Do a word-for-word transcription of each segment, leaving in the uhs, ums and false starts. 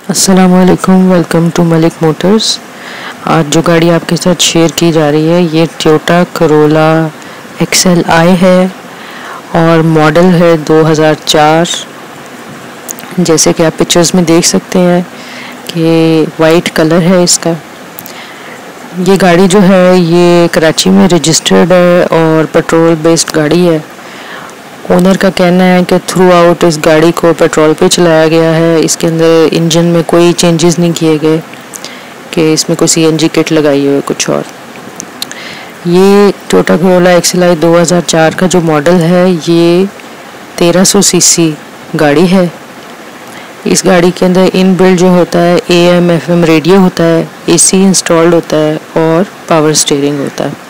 अस्सलामुअलैकुम, welcome to Malik Motors. आज जो गाड़ी आपके साथ शेयर की जा रही है ये Toyota Corolla X L I है और मॉडल है दो हज़ार चार। जैसे कि आप पिक्चर्स में देख सकते हैं कि वाइट कलर है इसका। ये गाड़ी जो है ये कराची में रजिस्टर्ड है और पेट्रोल बेस्ड गाड़ी है। ओनर का कहना है कि थ्रू आउट इस गाड़ी को पेट्रोल पे चलाया गया है। इसके अंदर इंजन में कोई चेंजेस नहीं किए गए कि इसमें कोई सी एन जी किट लगाई हो कुछ और। ये Toyota Corolla X L I दो हज़ार चार का जो मॉडल है ये तेरह सौ सी सी गाड़ी है। इस गाड़ी के अंदर इन बिल्ड जो होता है A M F M radio होता है, ए सी इंस्टॉल्ड होता है और पावर स्टीयरिंग होता है।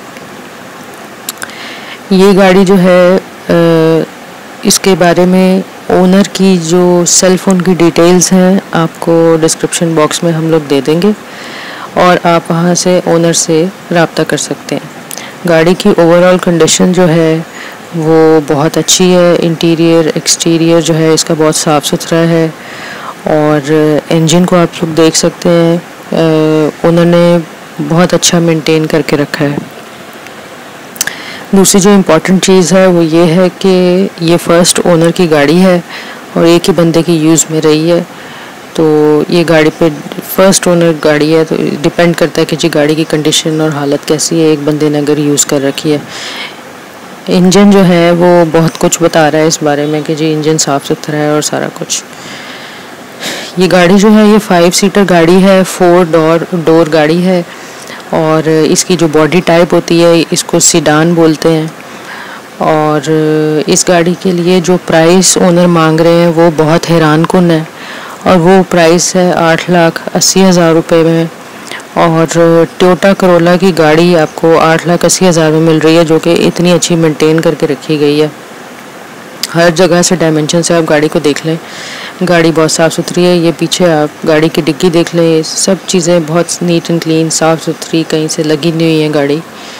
ये गाड़ी जो है इसके बारे में ओनर की जो सेल फ़ोन की डिटेल्स हैं आपको डिस्क्रिप्शन बॉक्स में हम लोग दे देंगे और आप वहां से ओनर से रब्ता कर सकते हैं। गाड़ी की ओवरऑल कंडीशन जो है वो बहुत अच्छी है। इंटीरियर एक्सटीरियर जो है इसका बहुत साफ़ सुथरा है और इंजन को आप लोग देख सकते हैं ओनर ने बहुत अच्छा मेंटेन करके रखा है। दूसरी जो इम्पोर्टेंट चीज़ है वो ये है कि ये फ़र्स्ट ओनर की गाड़ी है और एक ही बंदे की यूज़ में रही है। तो ये गाड़ी पे फ़र्स्ट ओनर गाड़ी है तो डिपेंड करता है कि जी गाड़ी की कंडीशन और हालत कैसी है। एक बंदे ने अगर यूज़ कर रखी है। इंजन जो है वो बहुत कुछ बता रहा है इस बारे में कि जी इंजन साफ़ सुथरा है और सारा कुछ। ये गाड़ी जो है ये फाइव सीटर गाड़ी है, फोर डोर डोर गाड़ी है और इसकी जो बॉडी टाइप होती है इसको सीडान बोलते हैं। और इस गाड़ी के लिए जो प्राइस ओनर मांग रहे हैं वो बहुत हैरान कुन है और वो प्राइस है आठ लाख अस्सी हज़ार रुपये में। और टोयोटा करोला की गाड़ी आपको आठ लाख अस्सी हज़ार में मिल रही है जो कि इतनी अच्छी मेंटेन करके रखी गई है। हर जगह से डायमेंशन से आप गाड़ी को देख लें, गाड़ी बहुत साफ़ सुथरी है। ये पीछे आप गाड़ी की डिग्गी देख लें, सब चीज़ें बहुत नीट एंड क्लीन साफ़ सुथरी, कहीं से लगी नहीं हुई है गाड़ी।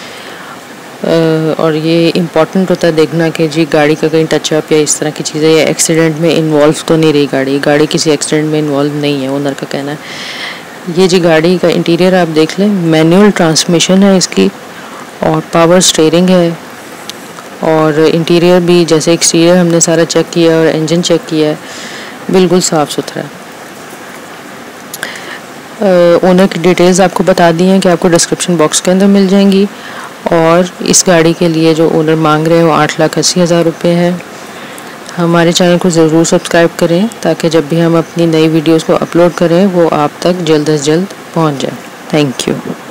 और ये इम्पॉर्टेंट होता है देखना कि जी गाड़ी का कहीं टचअप या इस तरह की चीज़ें या एक्सीडेंट में इन्वॉल्व तो नहीं रही गाड़ी। गाड़ी किसी एक्सीडेंट में इन्वॉल्व नहीं है ओनर का कहना है। ये जी गाड़ी का इंटीरियर आप देख लें, मैनुअल ट्रांसमिशन है इसकी और पावर स्टीयरिंग है। और इंटीरियर भी जैसे एक्सटीरियर हमने सारा चेक किया और इंजन चेक किया है, बिल्कुल साफ़ सुथरा है। ओनर की डिटेल्स आपको बता दी हैं कि आपको डिस्क्रिप्शन बॉक्स के अंदर मिल जाएंगी। और इस गाड़ी के लिए जो ओनर मांग रहे हैं वो आठ लाख अस्सी हज़ार रुपये है। हमारे चैनल को ज़रूर सब्सक्राइब करें ताकि जब भी हम अपनी नई वीडियोस को अपलोड करें वो आप तक जल्द से जल्द पहुंच जाए। Thank you.